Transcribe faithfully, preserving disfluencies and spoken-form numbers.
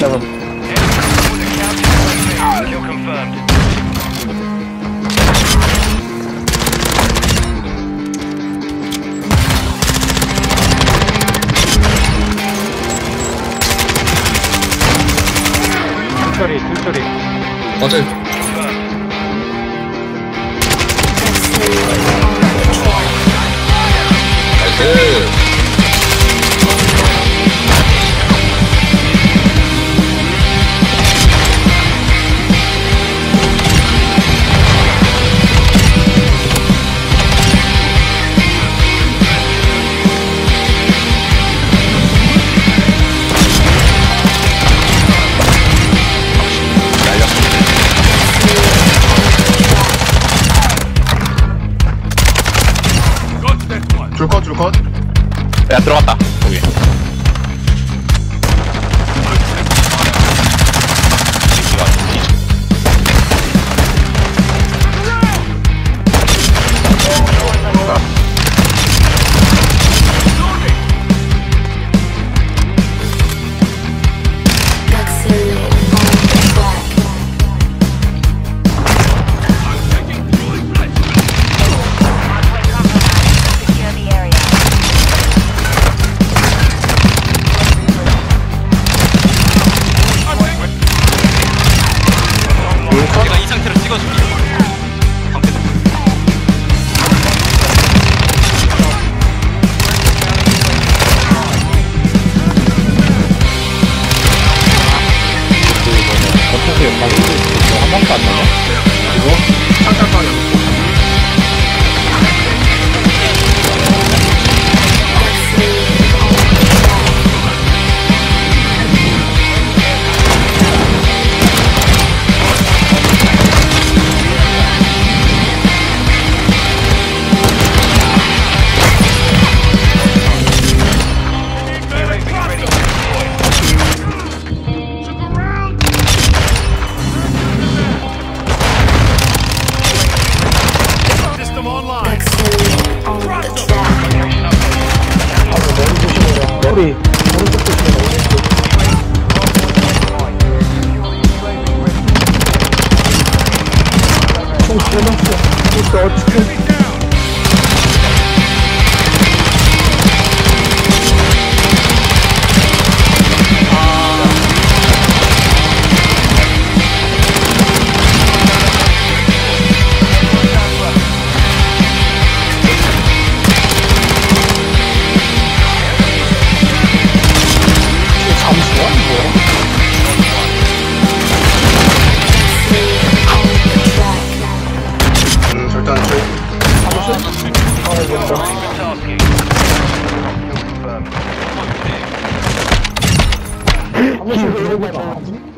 잡음. 둘소리 둘소리. 어제 나이스. 줄컷 줄컷. 야 들어갔다 거기. 내가 이 상태로 찍어줄게. 어떻게 방금 한 번도 안 나냐? 이거 잠깐 방향. 소리. 오른쪽 조심해. 오른쪽. 총 세놨어. 이거 어떻게? 음 절단 줄. 한 번씩 왜 이러고 나?